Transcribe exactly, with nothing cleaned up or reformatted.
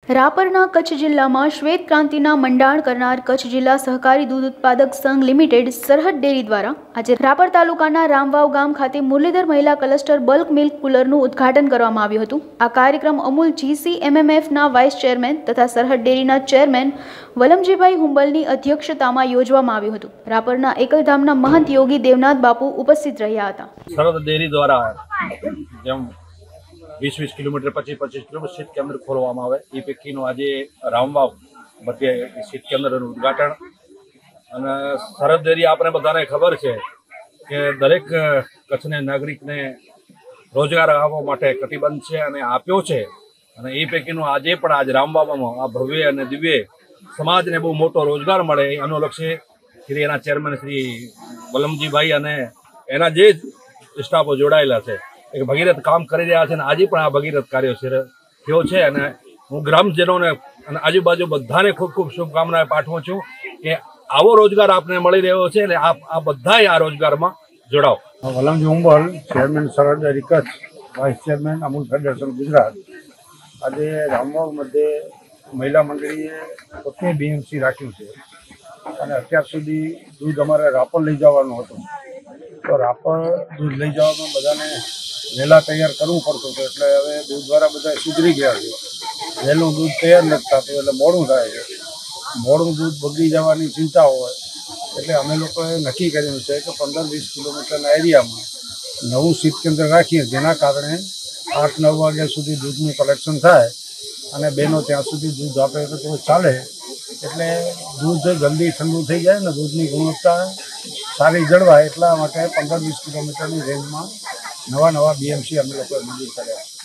રાપરના કચ્છ જિલ્લામાં શ્વેત ક્રાંતિના મંડાણ કરનાર કચ્છ જિલ્લા સહકારી દૂધ ઉત્પાદક સંઘ લિમિટેડ સરહદ ડેરી દ્વારા આજે રાપર તાલુકાના રામવાવ ગામ ખાતે મુરલીધર મહિલા ક્લસ્ટર બલ્ક મિલ્ક કુલરનું ઉદ્ઘાટન કરવામાં આવ્યું હતું। આ કાર્યક્રમ અમૂલ જીસી એમએમએફના વાઇસ ચેરમેન તથા સરહદ ડેરીના ચેરમેન વલમજીભાઈ હુંબલની અધ્યક્ષતામાં યોજવામાં આવ્યું હતું। રાપરના એકલધામના મહંત યોગી દેવનાથ બાપુ ઉપસ્થિત રહ્યા હતા। સરહદ ડેરી દ્વારા જેમ વીસ વીસ કિલોમીટર પચીસ પચીસ કિલોમીટર શીત કેન્દ્ર ખોલવામાં આવે એ પૈકીનું આજે રામવાવ મધ્ય શીત કેન્દ્રનું ઉદ્ઘાટન અને સરહદ ડેરી આપણે બધાને ખબર છે કે દરેક કચ્છને નાગરિકને રોજગાર આપવા માટે કટિબદ્ધ છે અને આપ્યો છે અને એ પૈકીનું આજે પણ આજ રામવાવમાં આ ભવ્ય અને દિવ્ય સમાજને બહુ મોટો રોજગાર મળે એનું લક્ષ્ય શ્રી એના ચેરમેન શ્રી વલમજીભાઈ અને એના જે સ્ટાફો જોડાયેલા છે એક ભગીરથ કામ કરી રહ્યા છે અને આજે પણ આ ભગીરથ કાર્ય થયો છે અને હું ગ્રામજનોને અને આજુબાજુ બધાને ખૂબ ખૂબ શુભકામનાઓ પાઠવું છું કે આવો રોજગાર આપને મળી રહ્યો છે એટલે આપ આ બધાય આ રોજગારમાં જોડાઓ। Valamji Humbal, chairman Sarhad dairy Kutch, vice chairman Amul federation Gujarat. આજે રામવાવ મધ્યે મહિલા મંડળીએ પોતે બીએમસી રાખ્યું છે અને અત્યાર સુધી દૂધ અમારે રાપર લઈ જવાનું હતું તો રાપર દૂધ લઈ જવામાં બધાને વહેલા તૈયાર કરવું પડતું હતું એટલે હવે દૂધવાળા બધા સુધરી ગયા છે। વહેલું દૂધ તૈયાર નથી થતું એટલે મોડું થાય છે। મોડું દૂધ બગડી જવાની ચિંતા હોય એટલે અમે લોકોએ નક્કી કર્યું છે કે પંદર વીસ કિલોમીટરના એરિયામાં નવું શીત કેન્દ્ર રાખીએ જેના કારણે આઠ નવ વાગ્યા સુધી દૂધનું કલેક્શન થાય અને બહેનો ત્યાં સુધી દૂધ આપે તો ચાલે એટલે દૂધ જલ્દી ઠંડુ થઈ જાય ને દૂધની ગુણવત્તા સારી જળવાય એટલા માટે પંદર વીસ કિલોમીટરની રેન્જમાં નવા નવા બીએમસી અમે લોકોએ મંજૂર કર્યા છે।